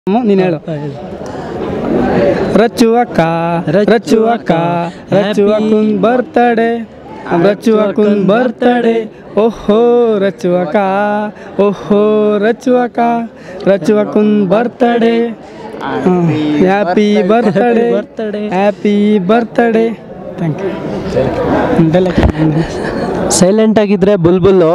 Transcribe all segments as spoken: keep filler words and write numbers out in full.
ನೀನು ಹೇಳು. ರಚ್ಚು ಅಕ್ಕ ರಚ್ಚು ಅಕ್ಕ ರಚ್ಚು ಅಕ್ಕನ್ ಬರ್ತಡೆ ರಚ್ಚು ಅಕ್ಕನ್ ಬರ್ತಡೆ ಓಹೋ ರಚ್ಚು ಅಕ್ಕ ಓಹೋ ರಚ್ಚು ಅಕ್ಕ ರಚ್ಚು ಅಕ್ಕನ್ birthday happy birthday happy birthday. Thank you. Silent ಆಗಿದ್ರೆ ಬುಲ್ಬುಲ್ಲು,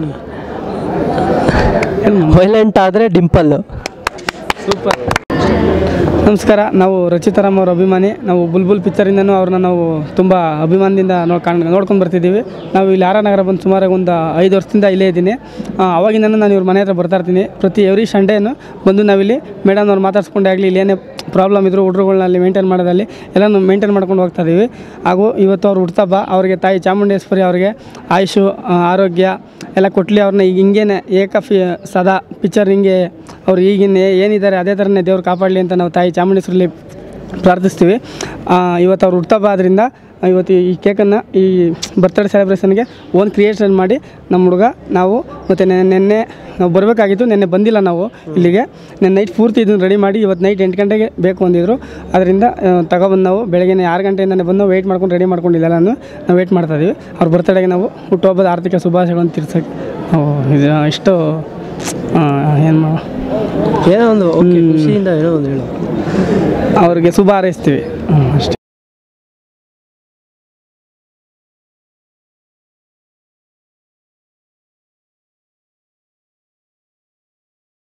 ವೈಲೆಂಟ್ ಆದರೆ ಡಿಂಪಲ್ಲು. ಸೂಪರ್. ನಮಸ್ಕಾರ, ನಾವು ರಚಿತಾರಾಮ್ ಅವ್ರ ಅಭಿಮಾನಿ. ನಾವು ಬುಲ್ಬುಲ್ ಪಿಕ್ಚರಿಂದನೂ ಅವ್ರನ್ನ ನಾವು ತುಂಬ ಅಭಿಮಾನದಿಂದ ನೋ ಕಾಣ್ ನೋಡ್ಕೊಂಡು ಬರ್ತಿದ್ದೀವಿ. ನಾವು ಇಲ್ಲಿ ಆರ್ ಆರ್ ನಗರ ಬಂದು ಸುಮಾರು ಒಂದು ಐದು ವರ್ಷದಿಂದ ಇಲ್ಲೇ ಇದ್ದೀನಿ. ಅವಾಗಿಂದನೂ ನಾನು ಇವ್ರ ಮನೆ ಹತ್ರ ಬರ್ತಾ ಇರ್ತೀನಿ. ಪ್ರತಿ ಎವ್ರಿ ಸಂಡೇನು ಬಂದು ನಾವಿಲ್ಲಿ ಮೇಡಮ್ ಅವ್ರು ಮಾತಾಡ್ಸ್ಕೊಂಡೇ ಆಗಲಿ, ಇಲ್ಲಿ ಏನೇ ಪ್ರಾಬ್ಲಮ್ ಇದ್ದರೂ ಹುಡುಗರುಗಳನ್ನಲ್ಲಿ ಮೇಂಟೈನ್ ಮಾಡೋದಲ್ಲಿ ಎಲ್ಲನೂ ಮೇಂಟೈನ್ ಮಾಡ್ಕೊಂಡು ಹೋಗ್ತಾ ಇದ್ದೀವಿ. ಹಾಗೂ ಇವತ್ತು ಅವ್ರು ಹುಟ್ಟುಹಬ್ಬ, ಅವರಿಗೆ ತಾಯಿ ಚಾಮುಂಡೇಶ್ವರಿ ಅವರಿಗೆ ಆಯುಷು ಆರೋಗ್ಯ ಎಲ್ಲ ಕೊಟ್ಟಲಿ. ಅವ್ರನ್ನ ಈಗ ಹಿಂಗೇನೆ ಏಕಫಿ ಸದಾ ಪಿಕ್ಚರ್ ಹಿಂಗೆ ಅವ್ರು ಈಗಿನ ಏನಿದ್ದಾರೆ ಅದೇ ಥರನೇ ದೇವ್ರು ಕಾಪಾಡಲಿ ಅಂತ ನಾವು ತಾಯಿ ಚಾಮುಂಡೇಶ್ವರಲ್ಲಿ ಪ್ರಾರ್ಥಿಸ್ತೀವಿ. ಇವತ್ತು ಅವ್ರು ಹುಟ್ಟುಹಬ್ಬ ಆದ್ದರಿಂದ ಇವತ್ತು ಈ ಕೇಕನ್ನು ಈ ಬರ್ತ್ಡೇ ಸೆಲೆಬ್ರೇಷನ್ಗೆ ಓನ್ ಕ್ರಿಯೇಷನ್ ಮಾಡಿ ನಮ್ಮ ಹುಡುಗ ನಾವು ಮತ್ತು ನೆನ್ನೆ ನಾವು ಬರಬೇಕಾಗಿತ್ತು, ನೆನ್ನೆ ಬಂದಿಲ್ಲ ನಾವು ಇಲ್ಲಿಗೆ. ನೆನ್ನೆ ನೈಟ್ ಪೂರ್ತಿ ಇದನ್ನು ರೆಡಿ ಮಾಡಿ ಇವತ್ತು ನೈಟ್ ಎಂಟು ಗಂಟೆಗೆ ಬೇಕು ಅಂದಿದ್ರು. ಅದರಿಂದ ತಗೊಬಂದು ನಾವು ಬೆಳಗ್ಗೆ ಆರು ಗಂಟೆಯಿಂದನೇ ಬಂದು ವೆಯ್ಟ್ ಮಾಡ್ಕೊಂಡು ರೆಡಿ ಮಾಡ್ಕೊಂಡಿಲ್ಲ ನಾನು ನಾವು ವೆಯ್ಟ್ ಮಾಡ್ತಾಯಿದ್ದೀವಿ. ಅವ್ರ ಬರ್ತಡೆಗೆ ನಾವು ಹುಟ್ಟುಹಬ್ಬದ ಆರ್ಥಿಕ ಶುಭಾಶಯಗಳನ್ನು ತಿರ್ಸೋಕ್ಕೆ ನಾವು ಇದು ಇಷ್ಟು ಏನು ಮಾ ಏನೋ ಒಂದು ಓಕೆ ಖುಷಿಯಿಂದ ಏನೋ ಒಂದು ಹೇಳು, ಅವ್ರಿಗೆ ಶುಭ ಹಾರೈಸ್ತೀವಿ ಅಷ್ಟೇ.